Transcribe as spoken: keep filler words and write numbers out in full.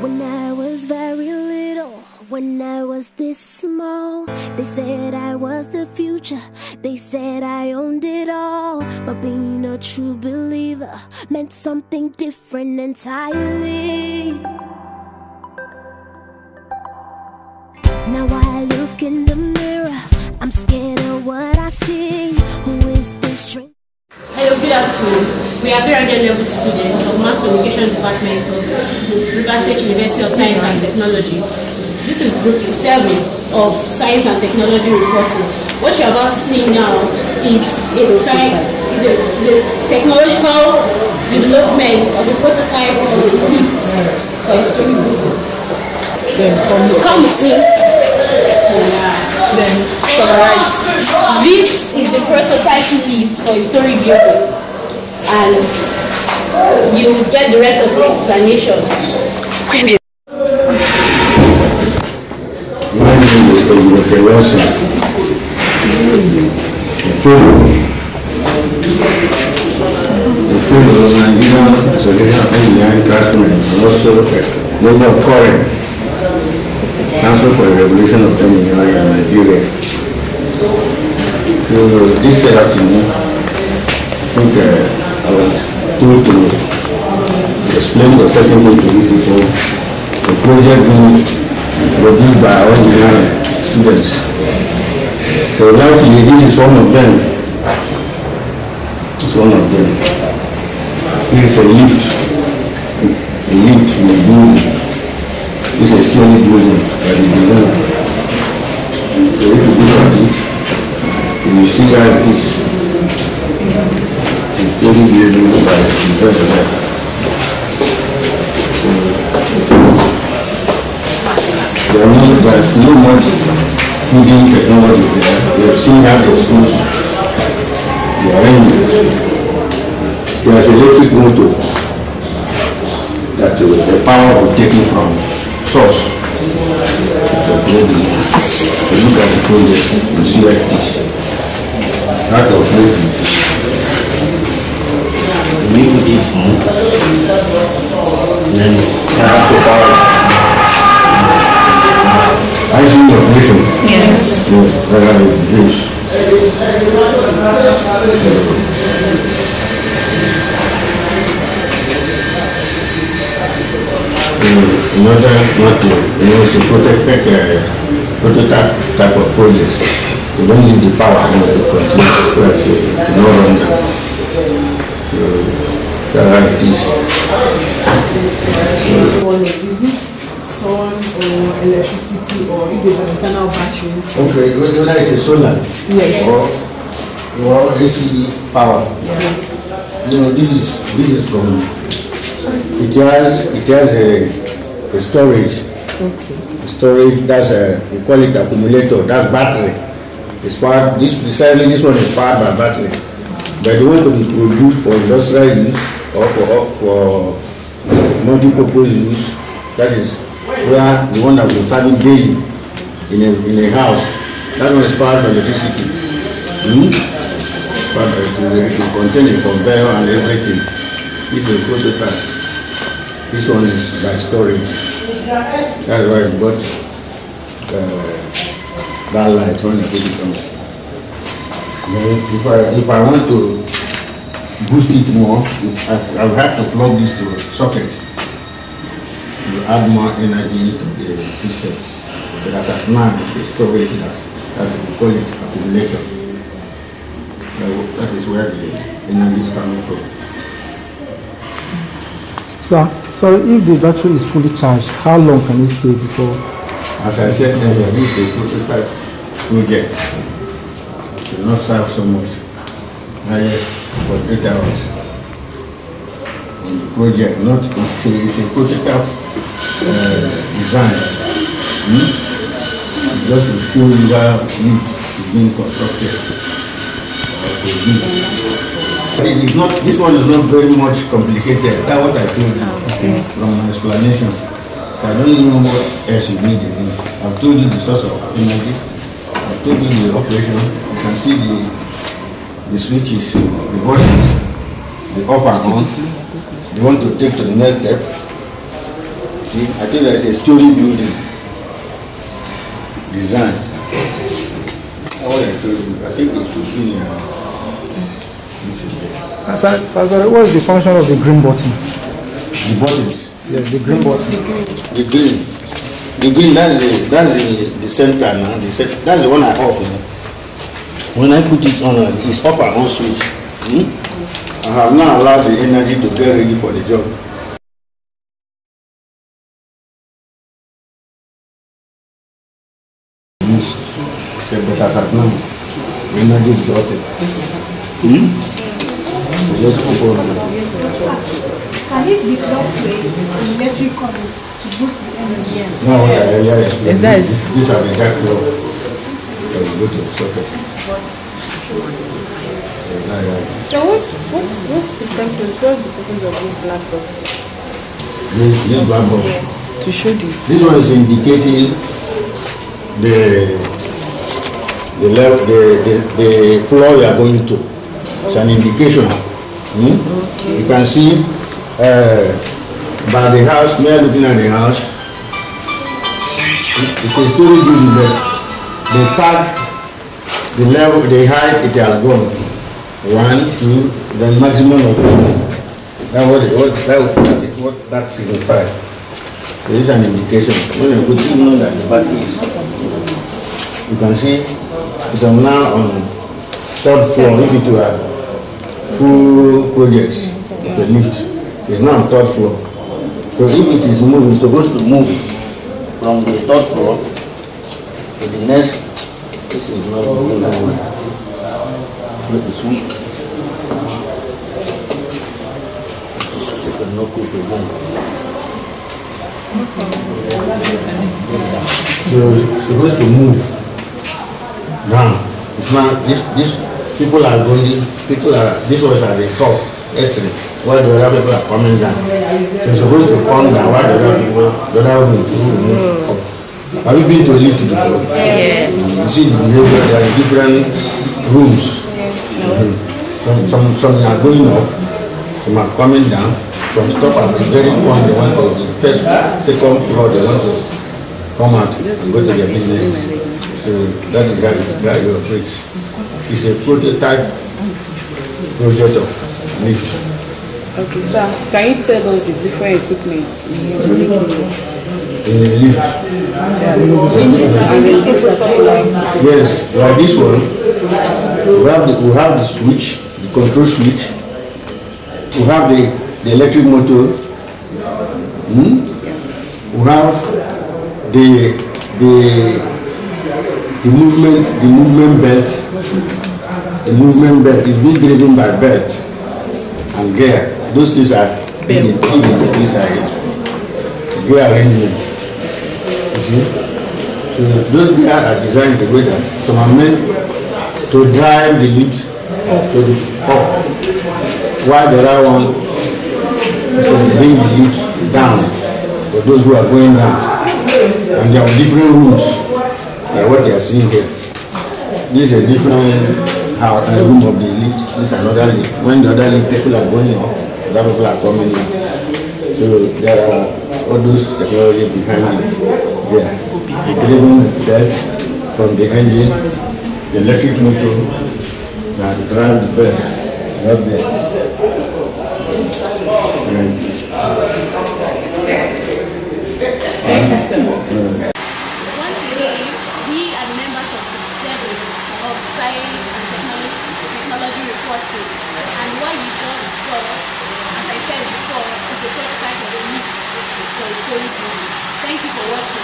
When I was very little, when I was this small, they said I was the future, they said I owned it all. But being a true believer meant something different entirely. Now I look in the mirror, I'm scared of what I see. Who is this stranger? Hello, good afternoon. We are three hundred level students of Mass Communication Department of Rivers State University of Science and Technology. This is group seven of Science and Technology reporting. What you're about to see now is a, is a, is a technological development of a prototype of a lift for a storybook. Come with me. Then summarize. This is the prototype lift for a story vehicle, and you get the rest of the explanation. My name is Doctor Wilson. The fellow, the fellow of Nigerian Association of Engineering Craftsmen, and also a member of CORE, Council for the Revolution of Engineering in Nigeria. So this afternoon, I think uh, I was told to explain the certain thing to you people, the project being produced by our engineering students. So luckily this is one of them. It's one of them. This is a lift, a lift in a building. This is a story building by the designer. So if you look at it, you will see how it is. A story building by the designer. There are no, there's no much hidden technology there. You have seen how the schools, the arrangement. There's electric motor that uh, the power will be taken from source. You look at the project, you see like this. That operating. We put it on, then have to power. I see the operation. Yes. Yes, there are this. In order not to, you know, it's a protected uh, prototype type of projects. You don't need the power you know, to continue so that you, you don't run down. So that's how it is. So, is it sun or electricity or if there's an internal batteries? okay, whether it's a solar yes. or, or A C power. Yes. You know, this is this is from it has it has a The storage, okay. storage. That's a we call it accumulator. That's battery. It's powered. This precisely this one is powered by battery. But the one to be produced for industrial use or for for multi-purpose use. That is where the one that we're serving daily in a in a house. That one is powered by electricity. Hmm? But it will contain a conveyor and everything. It's a prototype. This one is by storage. That's why I got uh, that light when I put it on. If I if I want to boost it more, I, I will have to plug this to a socket to add more energy into the system. But as at now, the storage that that we call it accumulator. That is where the energy is coming from. Sir, so if the battery is fully charged, how long can it stay before? As I said earlier, this is a prototype project. It will not serve so much. Now, for eight hours on the project, not it's a, it's a prototype uh, design. Hmm? Just to show you how it is being constructed. It is not, this one is not very much complicated. That's what I told you okay. from my explanation. I don't know what else you need again. I've told you the source of energy. I've told you the operation. You can see the the switches, the buttons, the off and on. You want to take to the next step. See, I think there's a story building design. What I told you, I think it should be uh, this is there. Sir, sir, sorry, what is the function of the green button? The buttons. Yes, the green button. The green. The green, that's the that's the, the center now. The set, that's the one I off. You know. When I put it on, uh, it's off and on switch. Hmm? I have now allowed the energy to get ready for the job. So, but as at now, the energy is off. Hmm? So let's go for Can it be plugged to an electric current to boost the energy? Yes. No, yeah, yeah, yes. Yes, that is. These are the jack plug. So you go to the socket. So what's what's what's the purpose? What's the purpose of this black box? This, this black box. To show the. This one is indicating the the level, the, the the floor you are going to. It's an indication. Hmm? Okay. You can see uh, by the house, we are looking at the house. It's a story building, but the tag, the level, the height, it has gone. One, two, then maximum of two. That's what it, what, that, is what that signifies. There is an indication. When you put it on that the battery is, you can see it's now on third floor. If it were full projects, of a lift, it's now on third floor. So if it is moving, it's supposed to move from the third floor to the next. This is not moving that way. It's weak. You can knock it again. So it's supposed to move down. It's not this this people are going, people are this was at the top yesterday, while the other people are coming down. So it's supposed to come down while the other people the other ones will move up. Have you been to a lift before? Yes. You see the behavior, there are different rooms. Mm-hmm. Some some some are going up, some are coming down. From stop at the very one they want to the first, second floor they want to come out and go to their businesses. So that is that is that your bridge. It's a prototype project of lift. Okay, so can you tell us the different equipment you use in the In a lift. Yes, like this one. We have the we have the switch, the control switch. We have the the electric motor. Hmm? We have the the the movement the movement belt. The movement belt is being driven by belt and gear. Those things are being in inside. Gear arrangement. You see? So those gears are designed the way that some are meant to drive the lift to the up, while the other one is to bring the lift down for those who are going down. And there are different rooms, like what they are seeing here. This is a different uh, room of the lift. This is another lift. When the other lift people are going up, the other people are coming in. So there are all those technology behind it. Yeah. The driven belt from the engine, the electric motor that drive the belts up there. And, Thank you, sir. uh, Once again, we are the members of the seven of Science and Technology, technology Reporting. And what you just saw, as I said before, is a prototype of a lift for a story. Thank you for watching.